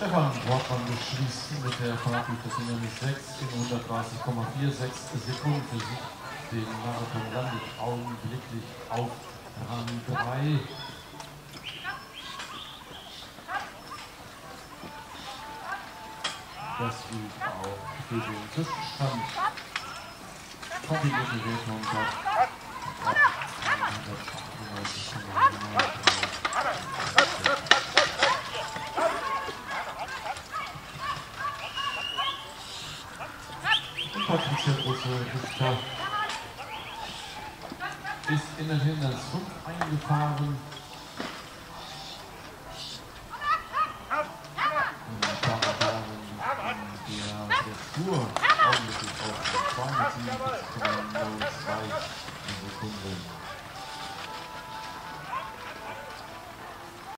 Stefan Wortmann beschließt mit der Fahrt durch das Hindernis 6 in 130,46 Sekunden für sich den Marathon, landet augenblicklich auf Rang 3. Das gilt auch für den Zwischenstand. Kombinierte Wertung hat Patricia Große-Richter ist in das Hindernis 5 eingefahren. Der Tour augenblicklich auf 247,02 Sekunden.